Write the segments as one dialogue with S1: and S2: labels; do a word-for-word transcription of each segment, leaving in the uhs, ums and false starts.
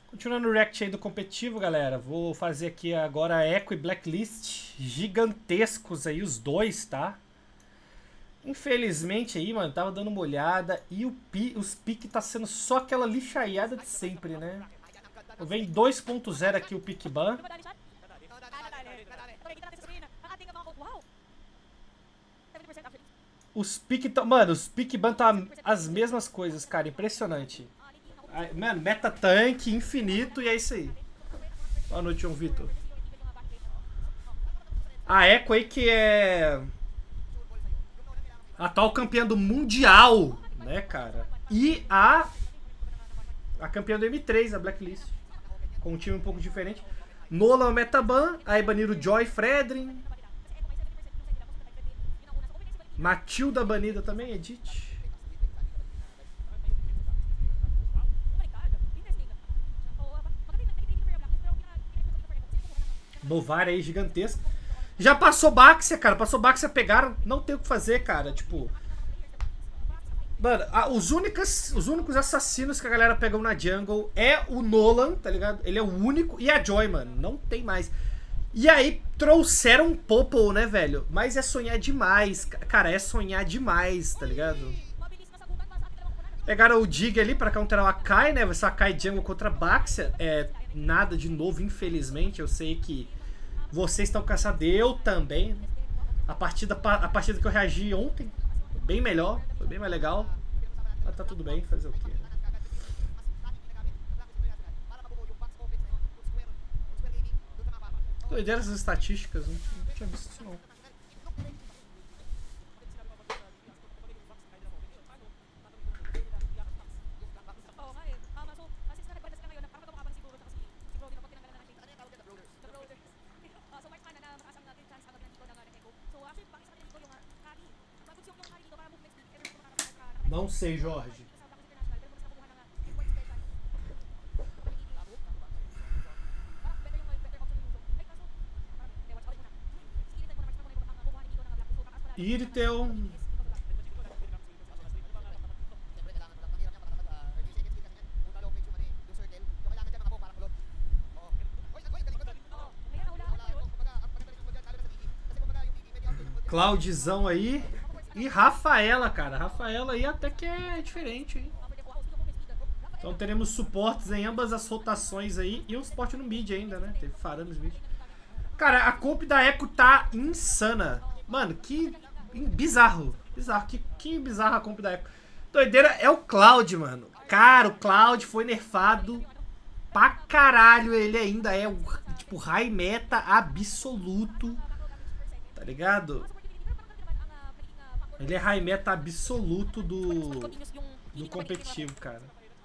S1: Continuando o react aí do competitivo, galera. Vou fazer aqui agora Echo e Blacklist. Gigantescos aí, os dois, tá? Infelizmente aí, mano, tava dando uma olhada. E o pi, os piques tá sendo só aquela lixaiada de sempre, né? Vem dois ponto zero aqui o pick ban. Os pique tão... Mano, os pick ban tá as mesmas coisas, cara. Impressionante. Mano, meta tanque, infinito e é isso aí. Boa noite, João Vitor. A Echo aí que é a atual campeã do Mundial, né, cara? E a a campeã do M três, a Blacklist. Com um time um pouco diferente. Nolan metaban, aí baniram o Joy Fredrin. Matilda banida também, Edith. Novar aí gigantesco. Já passou Baxia, cara. Passou Baxia, pegaram. Não tem o que fazer, cara. Tipo. Mano, a, os, únicas, os únicos assassinos que a galera pegou na jungle é o Nolan, tá ligado? Ele é o único. E a Joy, mano. Não tem mais. E aí trouxeram um Popple, né, velho? Mas é sonhar demais. Cara, é sonhar demais, tá ligado? Pegaram o Dig ali pra counterar o Akai, né? Vai ser o Akai jungle contra a Baxia. É nada de novo, infelizmente. Eu sei que vocês estão cansados, eu também. A partida, a partida que eu reagi ontem, foi bem melhor, foi bem mais legal. Mas tá tudo bem, fazer o quê? Doideira essas estatísticas, não, não tinha visto isso não. Não sei, Jorge. Irtel. Claudzão aí. E Rafaela, cara. Rafaela aí até que é diferente, hein? Então teremos suportes em ambas as rotações aí. E um suporte no mid ainda, né? Teve Faranos mid. Cara, a comp da Echo tá insana. Mano, que bizarro. Bizarro. Que, que bizarra a comp da Echo. Doideira é o Cloud, mano. Cara, o Cloud foi nerfado pra caralho. Ele ainda é o, tipo, high meta absoluto. Tá ligado? Ele é high meta absoluto do, do competitivo, cara.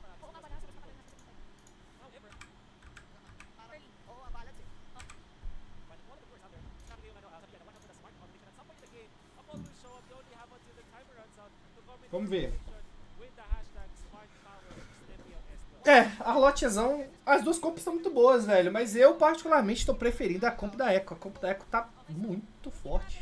S1: Vamos ver. É, a Lotzão, as duas comps estão muito boas, velho. Mas eu particularmente estou preferindo a comp da Echo. A comp da Echo tá muito forte.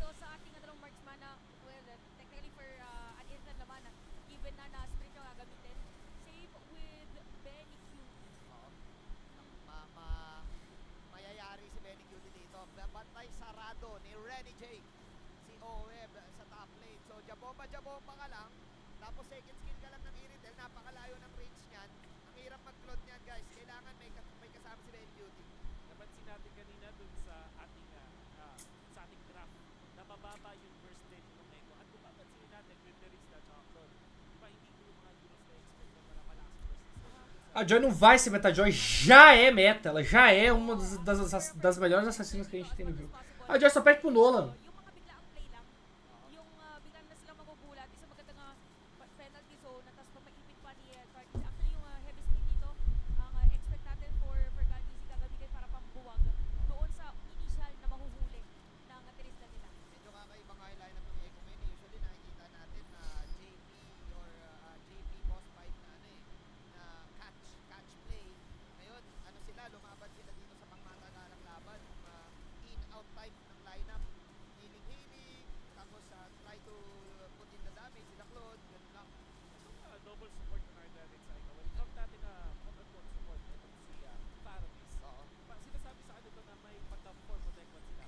S1: A Joy não vai ser meta, a Joy já é meta. Ela já é uma das, das, das melhores assassinas que a gente tem no jogo. A Joy só perde pro Nolan.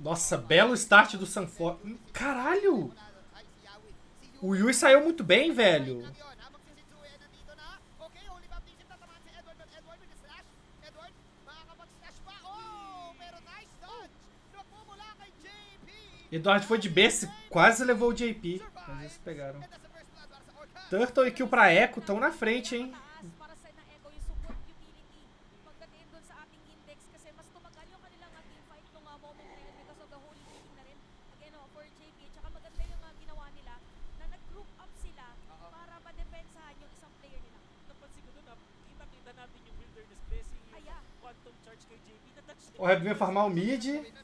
S1: Nossa, belo start do Sanford. Caralho! O Yui saiu muito bem, velho. Edward foi de berço, quase levou o J P. Mas eles pegaram. Turtle e kill pra Echo estão na frente, hein? O Reb veio farmar o mid.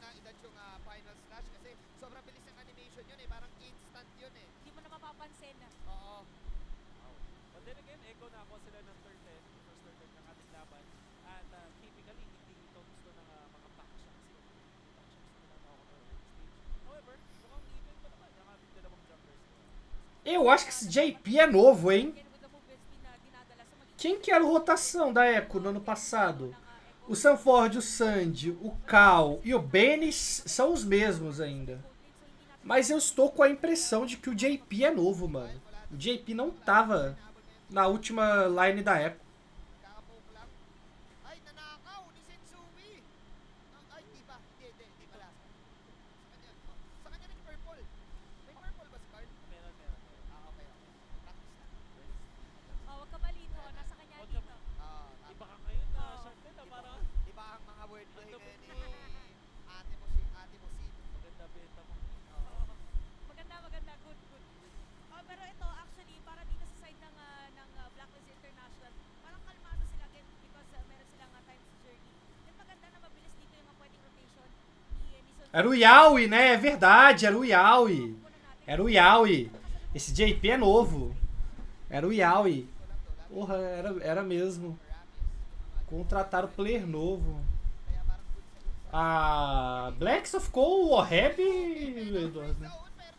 S1: Eu acho que esse J P é novo, hein? Quem que era a rotação da Echo no ano passado? O Sanford, o Sandy, o Cal e o Benes são os mesmos ainda. Mas eu estou com a impressão de que o J P é novo, mano. O J P não tava na última line da Echo. Era o Yaoi, né? É verdade, era o Yaoi. Era o Yaoi. Esse J P é novo. Era o Yaoi. Porra, era, era mesmo. Contrataram player novo. A Black só ficou o Oheb, Eduardo, né?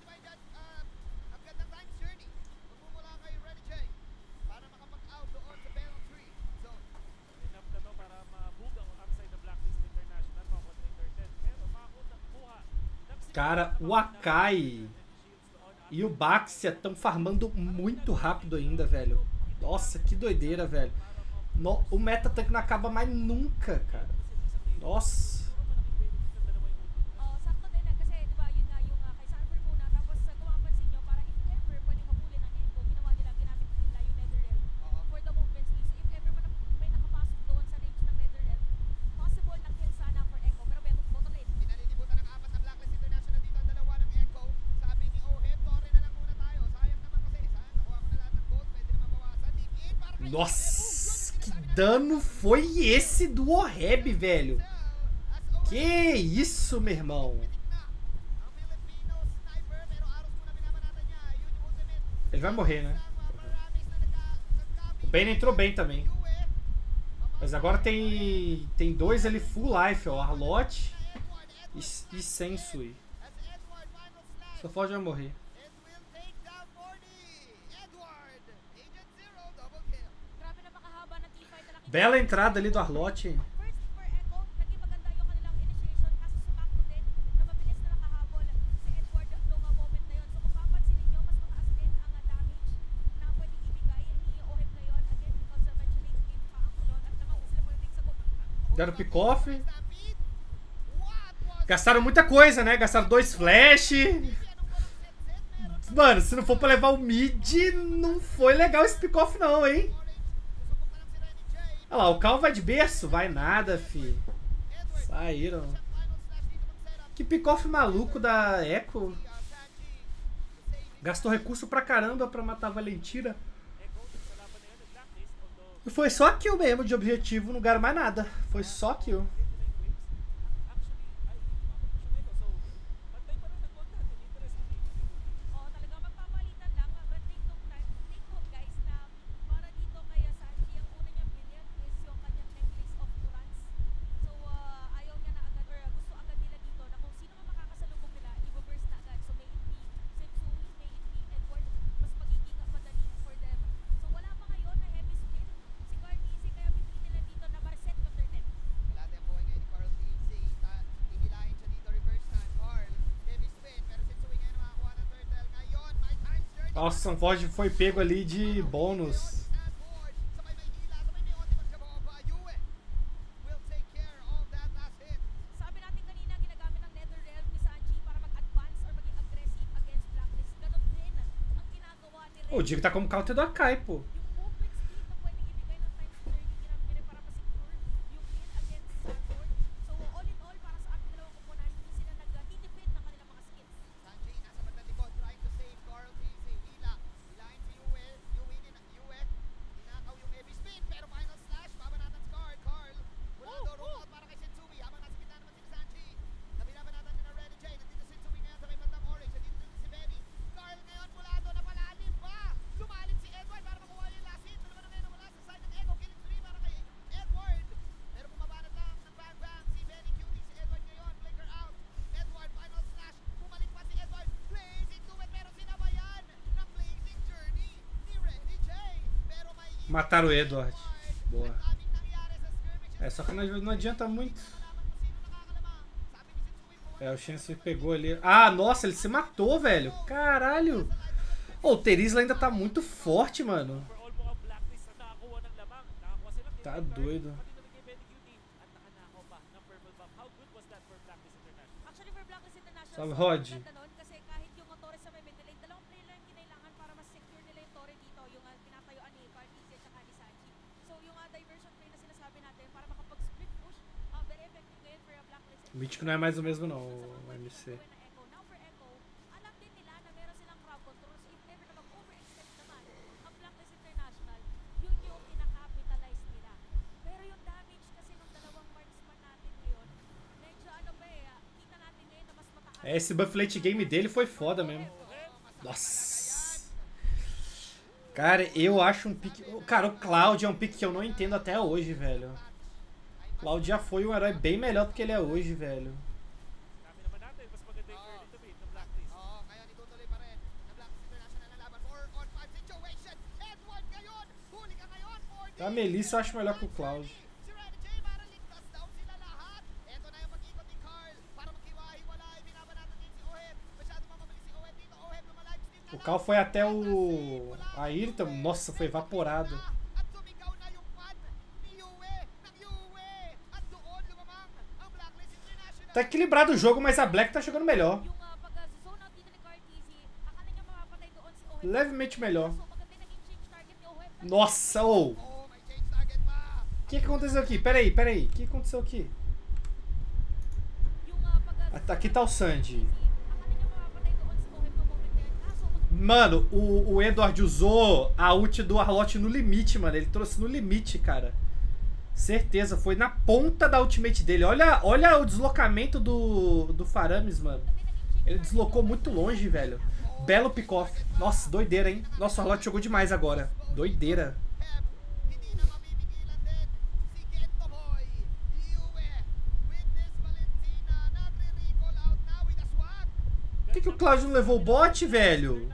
S1: Cara, o Akai e o Baxia estão farmando muito rápido ainda, velho. Nossa, que doideira, velho. No, o meta-tank não acaba mais nunca, cara. Nossa. Nossa, que dano foi esse do Oheb, velho? Que isso, meu irmão? Ele vai morrer, né? O Bane entrou bem também. Mas agora tem tem dois ali full life, ó. Arlott e, e Sensui. Só Ford vai morrer. Bela entrada ali do Arlott. Deram pick-off. Gastaram muita coisa, né? Gastaram dois flash. Mano, se não for pra levar o mid, não foi legal esse pick-off não, hein? Olha lá, o Cal vai de berço? Vai nada, fi. Saíram. Que pick-off maluco da Echo. Gastou recurso pra caramba pra matar a Valentina. E foi só kill mesmo de objetivo, não ganharam mais nada. Foi só kill. Austin Ford foi pego ali de bônus. O Dig tá como counter do Akai, pô. Mataram o Edward. Boa. É, só que não, não adianta muito. É, o Chance pegou ali. Ah, nossa, ele se matou, velho. Caralho. Oh, o Terizla ainda tá muito forte, mano. Tá doido. Salve, Rod. O Mítico não é mais o mesmo não, o M C. Esse buff late game dele foi foda mesmo. Nossa. Cara, eu acho um pick... Cara, o Cloud é um pick que eu não entendo até hoje, velho. Cloud já foi um herói bem melhor do que ele é hoje, velho. A Melissa eu acho melhor que o Cloud. O Cal foi até o... A Irita, nossa, foi evaporado. Tá equilibrado o jogo, mas a Black tá jogando melhor. Levemente melhor. Nossa, ô! Oh. O que, que aconteceu aqui? Pera aí, pera aí. O que aconteceu aqui? Aqui tá o Sandy. Mano, o, o Edward usou a ult do Arlott no limite, mano. Ele trouxe no limite, cara. Certeza, foi na ponta da ultimate dele. Olha, olha o deslocamento do, do Faramis, mano. Ele deslocou muito longe, velho. Belo pick-off. Nossa, doideira, hein? Nossa, o Arlott jogou demais agora. Doideira. Por que, que o Cláudio não levou o bot, velho?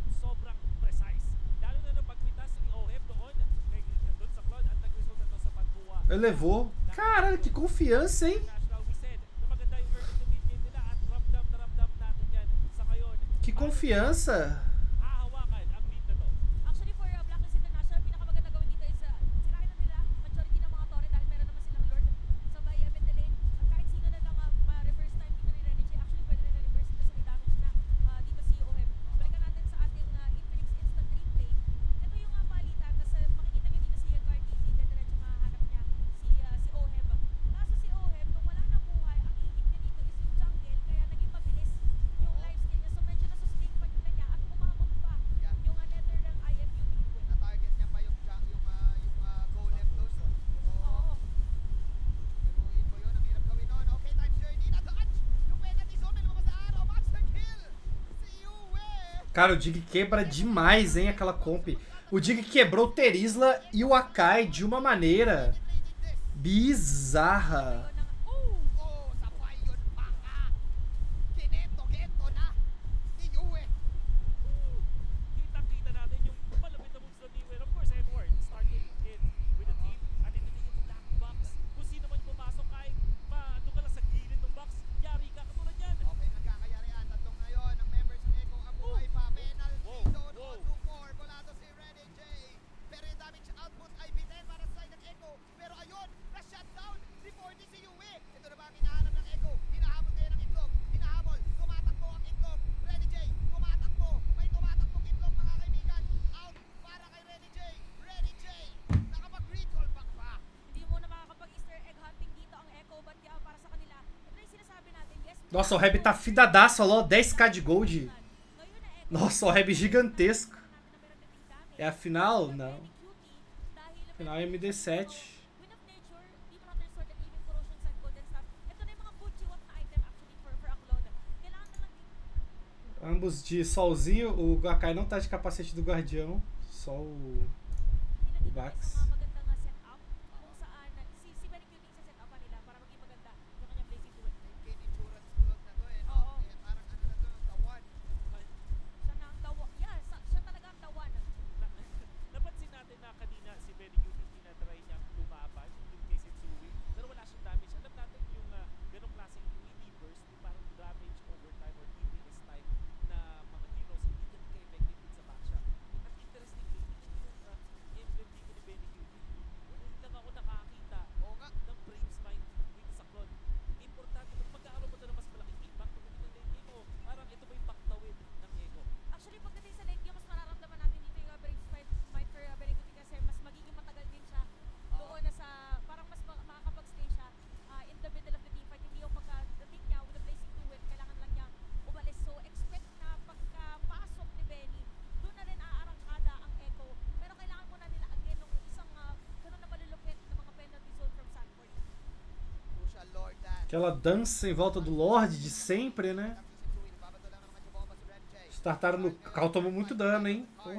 S1: Ele levou. Caralho, que confiança, hein? Que confiança. Cara, o Dig quebra demais, hein, aquela comp. O Dig quebrou o Terizla e o Akai de uma maneira bizarra. Nossa, o Reb tá fidadaço, olha lá, dez k de gold. Nossa, o Reb gigantesco. É a final? Não. Final é M D sete. Ambos de solzinho. O Gakai não tá de capacete do guardião. Só o, o Bax. Aquela dança em volta do Lorde de sempre, né? Startaram no... Cal tomou muito dano, hein? Porra.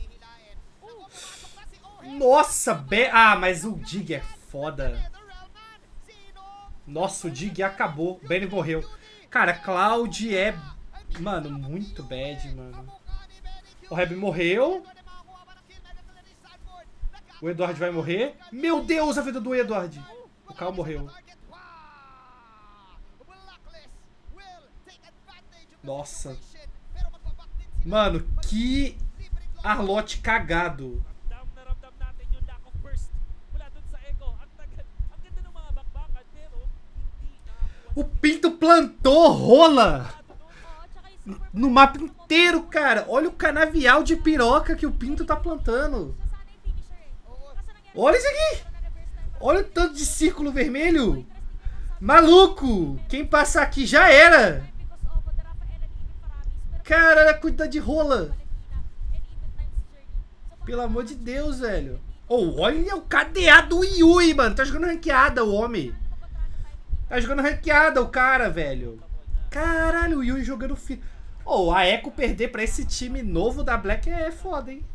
S1: Nossa, be... Ah, mas o Dig é foda. Nossa, o Dig acabou. O Benny morreu. Cara, Cloud é... Mano, muito bad, mano. O Reb morreu. O Edward vai morrer. Meu Deus, a vida do Edward. O Cal morreu. Nossa. Mano, que Arlott cagado. O Pinto plantou rola no mapa inteiro, cara. Olha o canavial de piroca que o Pinto tá plantando. Olha isso aqui. Olha o tanto de círculo vermelho. Maluco. Quem passar aqui já era. Cara, cuida de rola. Pelo amor de Deus, velho. Oh, olha o K D A do Yui, mano. Tá jogando ranqueada o homem. Tá jogando ranqueada o cara, velho. Caralho, o Yui jogando fi... Oh, a Echo perder pra esse time novo da Black é foda, hein.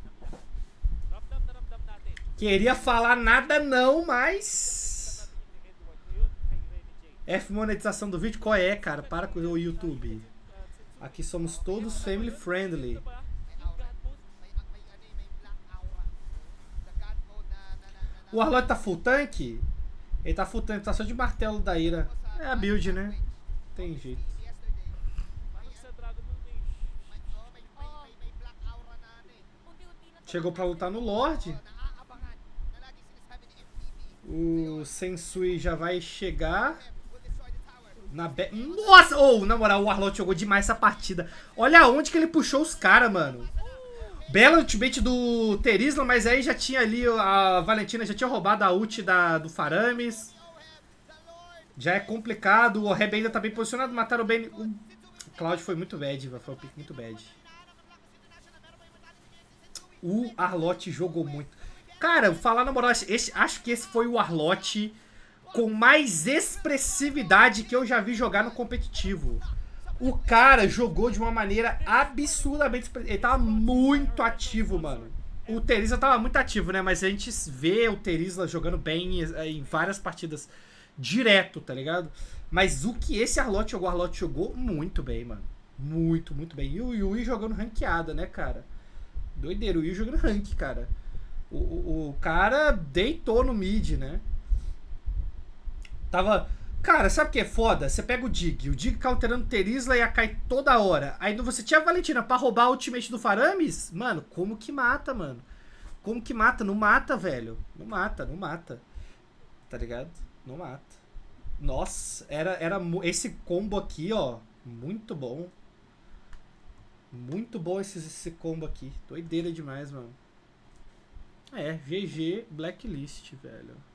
S1: Queria falar nada não, mas... F monetização do vídeo? Qual é, cara? Para com o YouTube. Aqui somos todos family friendly. O Arlott tá full tank? Ele tá full tank, tá só de martelo da ira. É a build, né? Tem jeito. Chegou pra lutar no Lorde. O Sensui já vai chegar. Na be... Nossa! Oh, na moral, o Arlott jogou demais essa partida. Olha onde que ele puxou os caras, mano. Bela ultimate do Terizla, mas aí já tinha ali a Valentina, já tinha roubado a ult da, do Faramis. Já é complicado. O Reb ainda tá bem posicionado. Mataram o Ben. O Cloud foi muito bad, foi um pick muito bad. O Arlott jogou muito. Cara, falar na moral, esse, acho que esse foi o Arlott com mais expressividade que eu já vi jogar no competitivo. O cara jogou de uma maneira absurdamente... Ele tava muito ativo, mano. O Terizla tava muito ativo, né? Mas a gente vê o Terizla jogando bem em várias partidas direto, tá ligado? Mas o que esse Arlott jogou, o Arlott jogou muito bem, mano. Muito, muito bem. E o Yui jogando ranqueada, né, cara? Doideiro, o Yui jogando rank, cara. O, o, o cara deitou no mid, né? Tava... Cara, sabe o que é foda? Você pega o Dig, o Dig counterando Terizla e a Kai toda hora. Aí você tinha a Valentina pra roubar a ultimate do Faramis? Mano, como que mata, mano? Como que mata? Não mata, velho. Não mata, não mata. Tá ligado? Não mata. Nossa, era, era esse combo aqui, ó. Muito bom. Muito bom esse, esse combo aqui. Doideira demais, mano. É, G G Blacklist, velho.